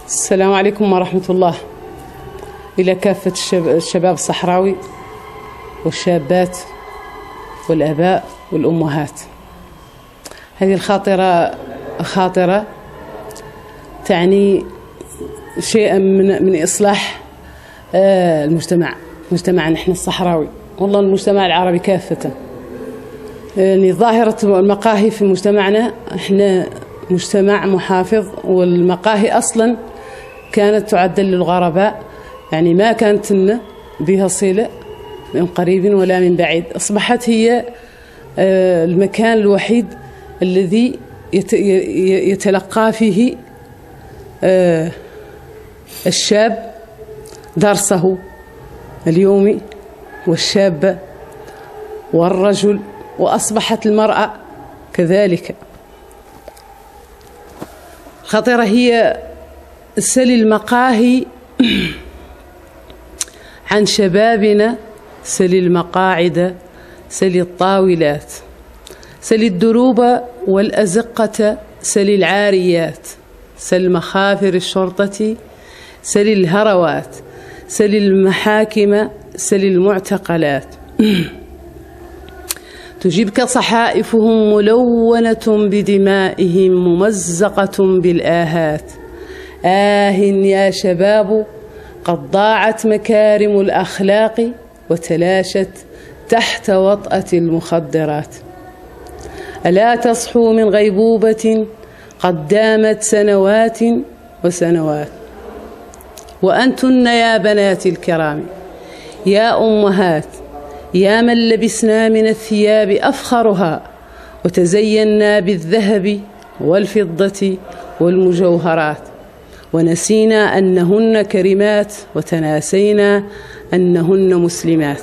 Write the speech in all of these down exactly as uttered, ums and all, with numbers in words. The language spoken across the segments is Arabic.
السلام عليكم ورحمة الله. إلى كافة الشباب الصحراوي والشابات والآباء والأمهات، هذه الخاطرة خاطرة تعني شيئا من من إصلاح المجتمع، مجتمعنا نحن الصحراوي، والله المجتمع العربي كافة. يعني ظاهرة المقاهي في مجتمعنا، احنا مجتمع محافظ، والمقاهي أصلا كانت تعد للغرباء، يعني ما كانت لنا بها صلة من قريب ولا من بعيد. أصبحت هي المكان الوحيد الذي يتلقى فيه الشاب درسه اليومي، والشابة والرجل، وأصبحت المرأة كذلك. الخطيرة هي سل المقاهي عن شبابنا، سل المقاعد، سل الطاولات، سل الدروب والأزقة، سل العاريات، سل مخافر الشرطة، سل الهروات، سل المحاكم، سل المعتقلات. تجيبك صحائفهم ملونة بدمائهم ممزقة بالآهات. آه يا شباب، قد ضاعت مكارم الأخلاق وتلاشت تحت وطأة المخدرات. ألا تصحوا من غيبوبة قد دامت سنوات وسنوات. وأنتن يا بناتي الكرام، يا أمهات، يا من لبسنا من الثياب أفخرها وتزينا بالذهب والفضة والمجوهرات، ونسينا أنهن كريمات وتناسينا أنهن مسلمات.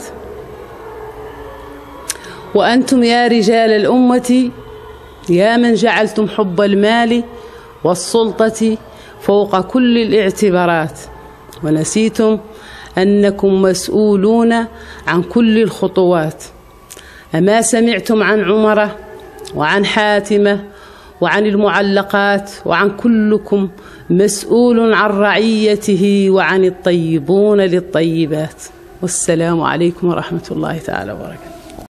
وأنتم يا رجال الأمة، يا من جعلتم حب المال والسلطة فوق كل الاعتبارات، ونسيتم أنكم مسؤولون عن كل الخطوات. أما سمعتم عن عمرة وعن حاتمة وعن المعلقات، وعن كلكم مسؤول عن رعيته وعن الطيبون للطيبات. والسلام عليكم ورحمة الله تعالى وبركاته.